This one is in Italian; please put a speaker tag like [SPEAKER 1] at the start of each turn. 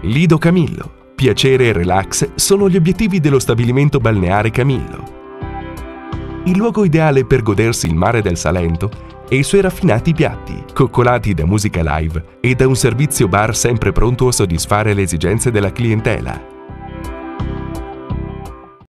[SPEAKER 1] Lido Camillo. Piacere e relax sono gli obiettivi dello stabilimento balneare Camillo. Il luogo ideale per godersi il mare del Salento e i suoi raffinati piatti, coccolati da musica live e da un servizio bar sempre pronto a soddisfare le esigenze della clientela.